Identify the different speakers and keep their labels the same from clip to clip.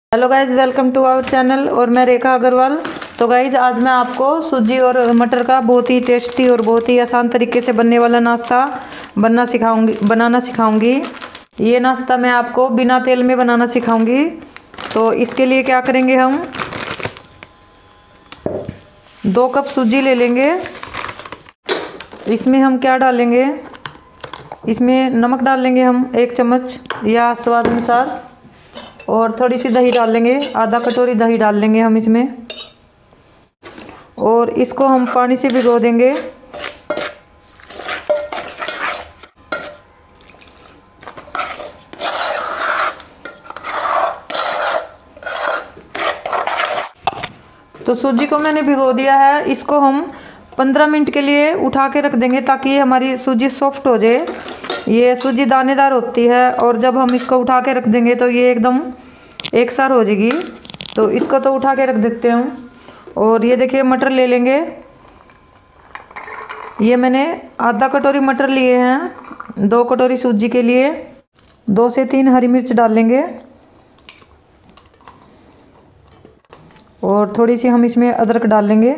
Speaker 1: Hello guys, welcome to our channel और मैं रेखा अग्रवाल। तो गाइज आज मैं आपको सूजी और मटर का बहुत ही टेस्टी और बहुत ही आसान तरीके से बनने वाला नाश्ता बनाना सिखाऊंगी। ये नाश्ता मैं आपको बिना तेल में बनाना सिखाऊंगी। तो इसके लिए क्या करेंगे, हम 2 कप सूजी ले लेंगे। इसमें हम क्या डालेंगे, इसमें नमक डाल लेंगे हम 1 चम्मच या स्वाद अनुसार, और थोड़ी सी दही डाल लेंगे, आधा कटोरी दही डाल लेंगे हम इसमें। और इसको हम पानी से भिगो देंगे। तो सूजी को मैंने भिगो दिया है। इसको हम 15 मिनट के लिए उठा के रख देंगे ताकि ये हमारी सूजी सॉफ्ट हो जाए। ये सूजी दानेदार होती है और जब हम इसको उठा के रख देंगे तो ये एकदम एक सार हो जाएगी। तो इसको तो उठा के रख देते हैं हम। और ये देखिए मटर ले लेंगे। ये मैंने आधा कटोरी मटर लिए हैं 2 कटोरी सूजी के लिए। 2 से 3 हरी मिर्च डाल लेंगे और थोड़ी सी हम इसमें अदरक डाल लेंगे।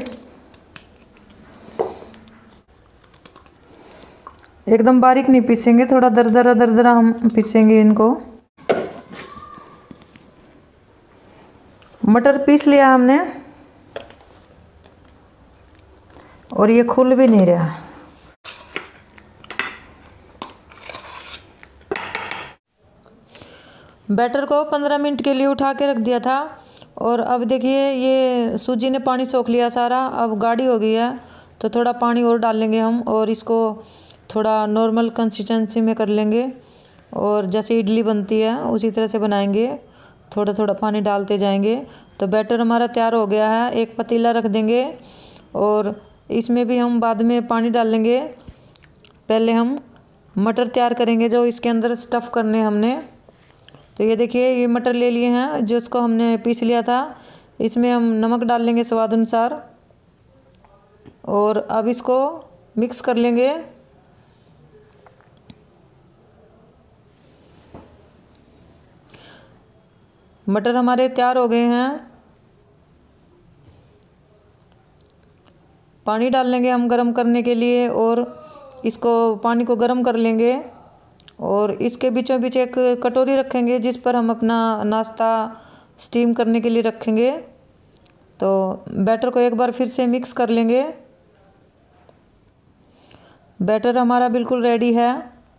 Speaker 1: एकदम बारीक नहीं पीसेंगे, थोड़ा दरदरा दरदरा हम पीसेंगे इनको। मटर पीस लिया हमने और ये खुल भी नहीं रहा। बैटर को 15 मिनट के लिए उठा के रख दिया था और अब देखिए ये सूजी ने पानी सोख लिया सारा। अब गाढ़ी हो गई है तो थोड़ा पानी और डाल लेंगे हम और इसको थोड़ा नॉर्मल कंसिस्टेंसी में कर लेंगे। और जैसे इडली बनती है उसी तरह से बनाएंगे, थोड़ा थोड़ा पानी डालते जाएंगे। तो बैटर हमारा तैयार हो गया है। एक पतीला रख देंगे और इसमें भी हम बाद में पानी डाल लेंगे। पहले हम मटर तैयार करेंगे जो इसके अंदर स्टफ़ करने हमने। तो ये देखिए ये मटर ले लिए हैं जो इसको हमने पीस लिया था। इसमें हम नमक डाल लेंगे स्वाद अनुसार और अब इसको मिक्स कर लेंगे। मटर हमारे तैयार हो गए हैं। पानी डाल लेंगे हम गरम करने के लिए और इसको पानी को गरम कर लेंगे। और इसके बीचों बीच एक कटोरी रखेंगे जिस पर हम अपना नाश्ता स्टीम करने के लिए रखेंगे। तो बैटर को एक बार फिर से मिक्स कर लेंगे। बैटर हमारा बिल्कुल रेडी है।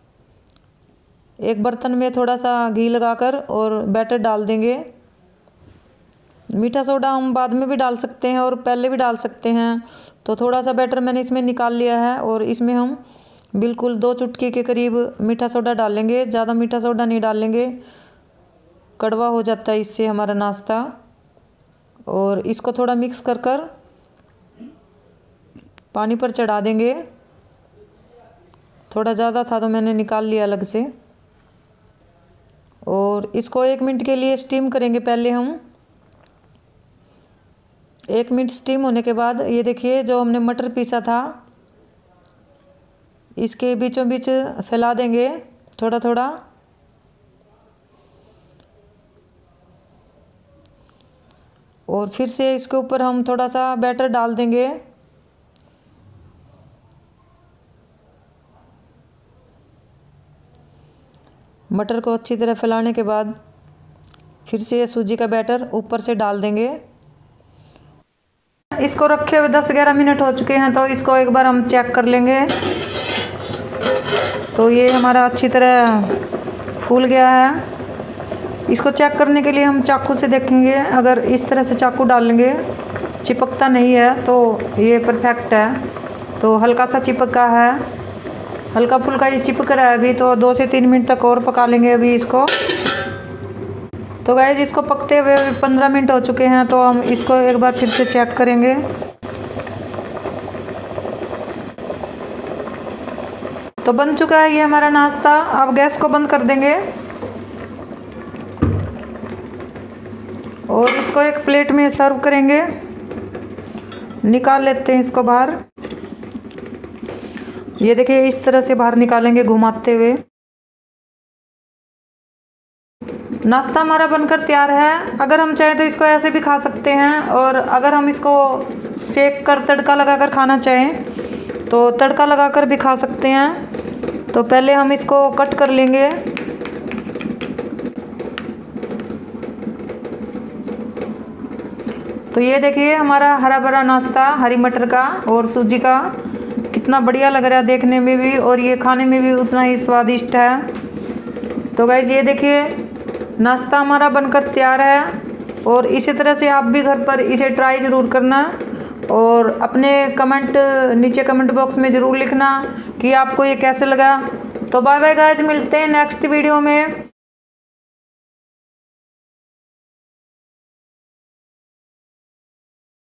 Speaker 1: एक बर्तन में थोड़ा सा घी लगाकर और बैटर डाल देंगे। मीठा सोडा हम बाद में भी डाल सकते हैं और पहले भी डाल सकते हैं। तो थोड़ा सा बैटर मैंने इसमें निकाल लिया है और इसमें हम बिल्कुल 2 चुटकी के करीब मीठा सोडा डालेंगे। ज़्यादा मीठा सोडा नहीं डालेंगे, कड़वा हो जाता है इससे हमारा नाश्ता। और इसको थोड़ा मिक्स कर कर पानी पर चढ़ा देंगे। थोड़ा ज़्यादा था तो मैंने निकाल लिया अलग से। और इसको 1 मिनट के लिए स्टीम करेंगे। पहले हम 1 मिनट स्टीम होने के बाद ये देखिए जो हमने मटर पीसा था इसके बीचों बीच फैला देंगे थोड़ा थोड़ा। और फिर से इसके ऊपर हम थोड़ा सा बैटर डाल देंगे। मटर को अच्छी तरह फैलाने के बाद फिर से सूजी का बैटर ऊपर से डाल देंगे। इसको रखे हुए 10-11 मिनट हो चुके हैं तो इसको एक बार हम चेक कर लेंगे। तो ये हमारा अच्छी तरह फूल गया है। इसको चेक करने के लिए हम चाकू से देखेंगे। अगर इस तरह से चाकू डालेंगे चिपकता नहीं है तो ये परफेक्ट है। तो हल्का सा चिपका है, हल्का फुल्का ये चिपक रहा है अभी। तो 2 से 3 मिनट तक और पका लेंगे अभी इसको। तो गाइस इसको पकते हुए 15 मिनट हो चुके हैं तो हम इसको एक बार फिर से चेक करेंगे। तो बन चुका है ये हमारा नाश्ता। अब गैस को बंद कर देंगे और इसको एक प्लेट में सर्व करेंगे। निकाल लेते हैं इसको बाहर। ये देखिए इस तरह से बाहर निकालेंगे घुमाते हुए। नाश्ता हमारा बनकर तैयार है। अगर हम चाहें तो इसको ऐसे भी खा सकते हैं, और अगर हम इसको सेक कर तड़का लगाकर खाना चाहें तो तड़का लगाकर भी खा सकते हैं। तो पहले हम इसको कट कर लेंगे। तो ये देखिए हमारा हरा भरा नाश्ता हरी मटर का और सूजी का कितना बढ़िया लग रहा है देखने में भी, और ये खाने में भी उतना ही स्वादिष्ट है। तो गाइस ये देखिए नाश्ता हमारा बनकर तैयार है, और इसी तरह से आप भी घर पर इसे ट्राई ज़रूर करना, और अपने कमेंट नीचे कमेंट बॉक्स में ज़रूर लिखना कि आपको ये कैसे लगा। तो बाय बाय गाइस, मिलते हैं नेक्स्ट वीडियो में।